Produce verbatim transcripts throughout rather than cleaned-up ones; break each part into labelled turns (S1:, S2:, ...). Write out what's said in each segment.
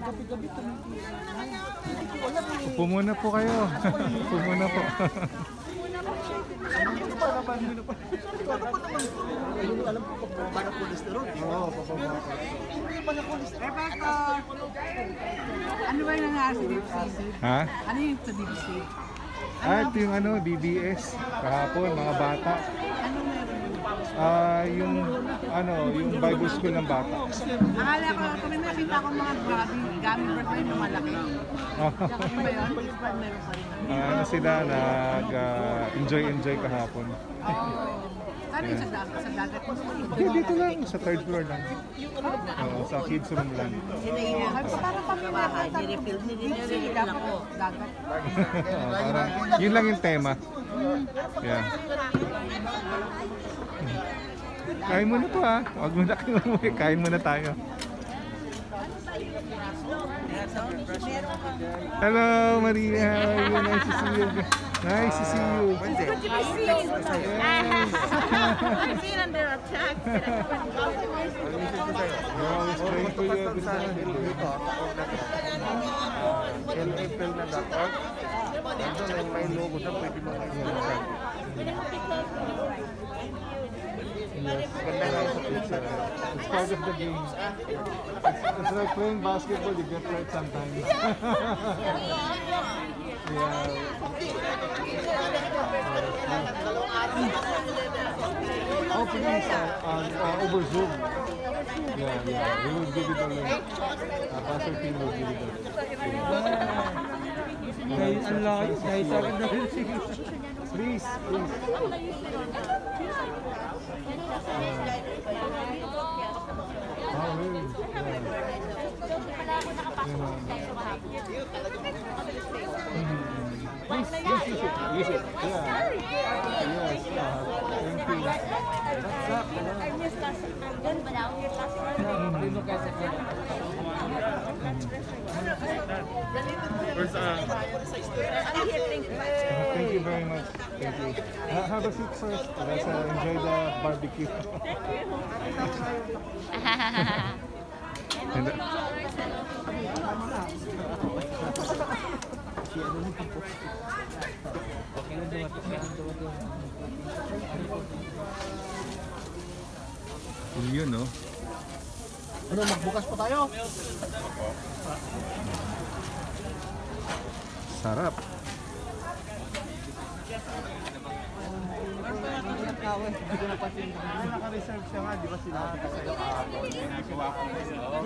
S1: Upo muna po kayo. Upo muna po.
S2: Alam ko pa para cholesterol. Oo, papababa. Hindi pa na cholesterol.
S3: Rebecca, ano ba yung nangyari sa D B C?
S1: Ha?
S3: Ano yung sa D B C?
S1: Ah, ito yung ano, D B S. Kahapon, mga bata.
S3: Ano meron?
S1: Ah, yung ano, yung Bible School ng bata.
S3: Akala ko, kami nakita ko mga grabe, gamit birthday na malaki. Yung ba yun? Yung ba meron pa rin?
S1: Ah, ano sila, nag-enjoy-enjoy kahapon.
S3: Oh. Ano yung sa dagat? Sa dagat mo?
S1: Hindi, dito lang, sa third floor lang. Oo, sa kids room lang.
S3: Ay, parang kami nakita. Nirefil, nirefil ako. Dagat.
S1: Oo, parang, yun lang yung tema. Yeah. Kain muna po ha. Huwag muna kayo umuwi. Kain muna tayo. Hello, Maria. Nice to see you. Nice to see you.
S4: It's good to be seen. I'm being under attack.
S1: We're always praying for you every time.
S2: N F L na dot org. Ito may logo na pwede mo kayo.
S1: Yes, ganda nga sa picture. It's part of the game. It's, it's like playing basketball, you get right sometimes. Yeah. Oh, please, uh, uh, uh, over Zoom. Yeah, yeah, we will give you the link. Uh, Pastor Tim will give you the link.
S2: Guys, ang layo. Guys, akin na rin.
S1: Please, please. Oh, really? Please, please use it. Use it. Yeah. Yes. Uh, thank you.
S4: I missed last I'm done, but I'll hear last
S2: Where's uh?
S1: Thank you very much. Thank you. Uh, have a seat first. Let's uh, enjoy the barbecue. And, uh, yun, no?
S2: Ano, magbukas pa tayo?
S1: Sarap.
S2: Naka-reserve siya nga, di ba sinabi ka sa'yo kahapon? Nagawa ko na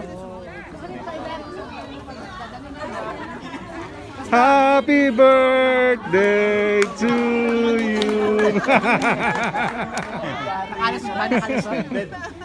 S1: Happy birthday to you.
S3: Nakalusot ba? Nakalusot?